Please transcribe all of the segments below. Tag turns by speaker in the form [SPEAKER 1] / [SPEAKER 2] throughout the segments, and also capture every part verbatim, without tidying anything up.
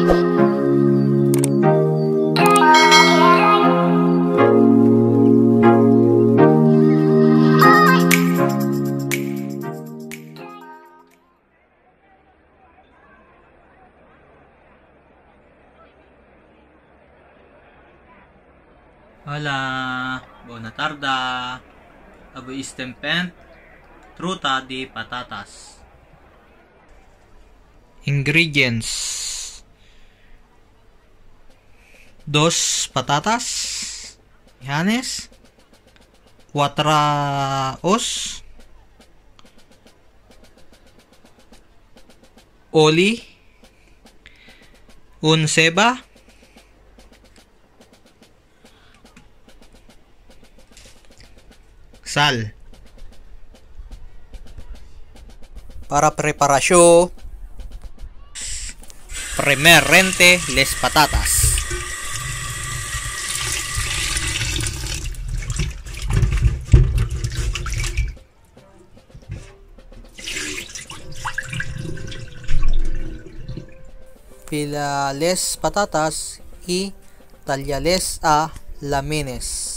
[SPEAKER 1] Hola, buona tarda. Abo istempent truta di patatas. Ingredients: dos patatas, yanes, cuatro os, oli, un ceba, sal. Para preparasyon, primeramente les patatas. Pila les patatas y talyales a lamines.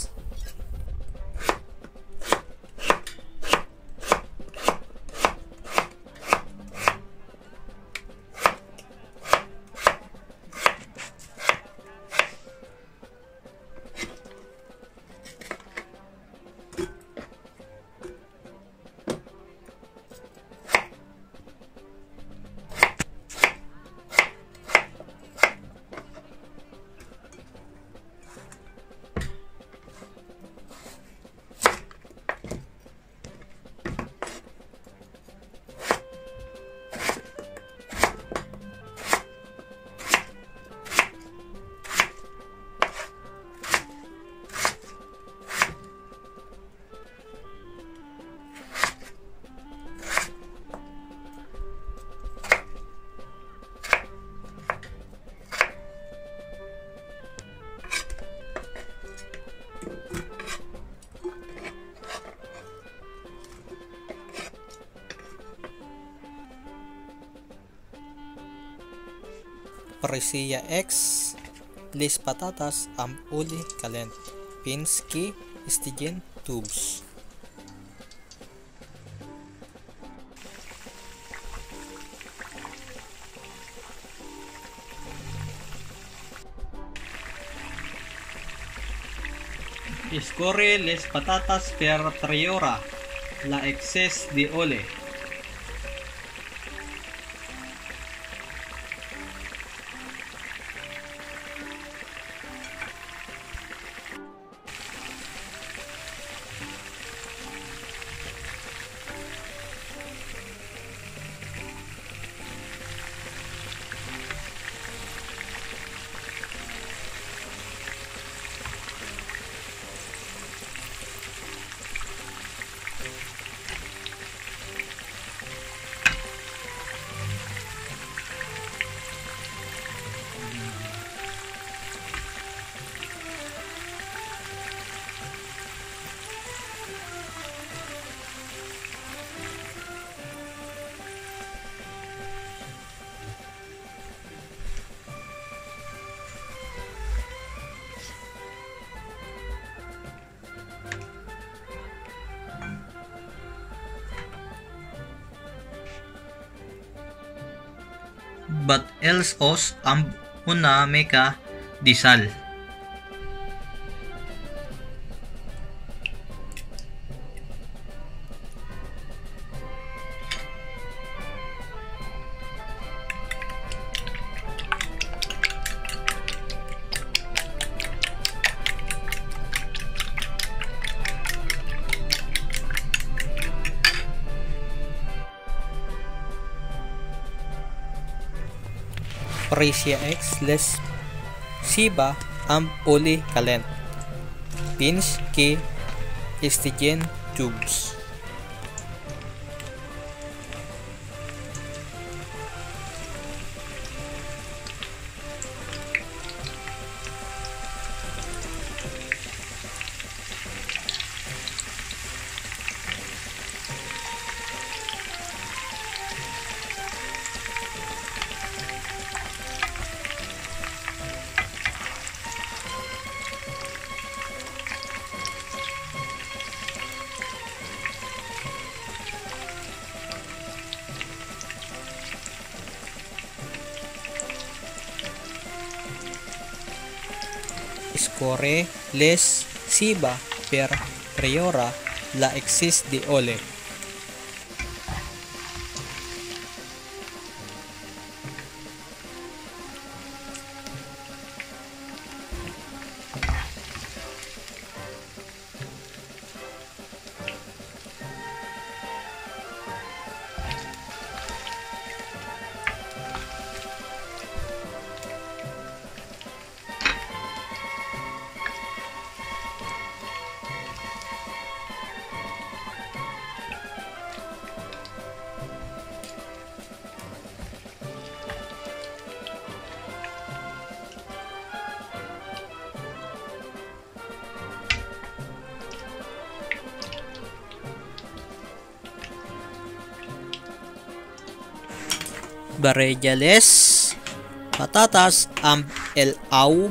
[SPEAKER 1] Parisilla X, les patatas amb oli calent, fins que estiguin tubs. Escorre les patatas per triora la excess de ole. But else os amb una meka di sal. Parisilla X, les ceba amb oli calent, fins que estiguin tubs. score les siba per priora la exis de ole. Barejales patatas amb el au.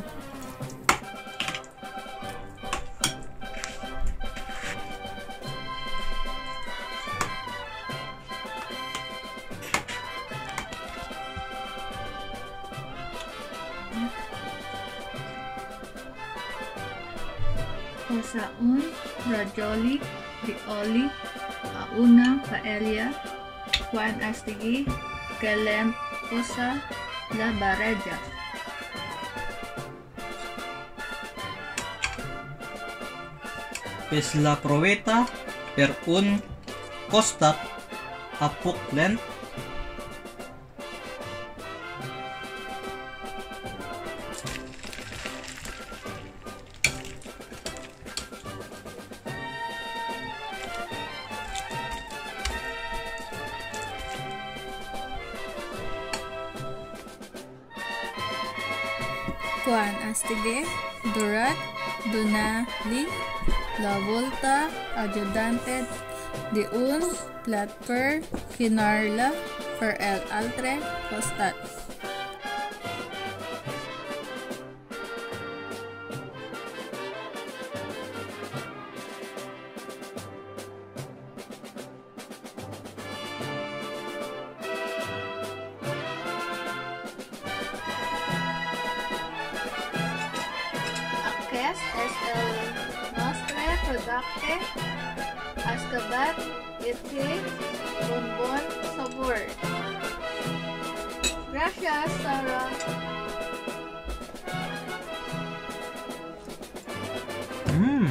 [SPEAKER 2] Osaun, ravioli, rioli, una paella, Juan Astigi, Kalem Osa, La Bareja.
[SPEAKER 1] Es la proveta per un costat apok lent.
[SPEAKER 2] Juan Astige, Durat, Dunali, La Volta, Ayudante, de un plat per Kinarla, per el altre costat. Aquest és el nostre producte. Acabat i té un bon sabor. Gràcies, Sarah.
[SPEAKER 1] Mm.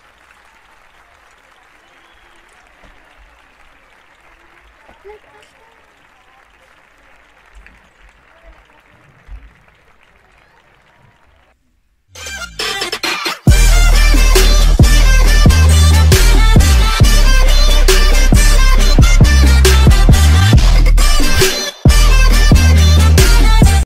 [SPEAKER 2] Like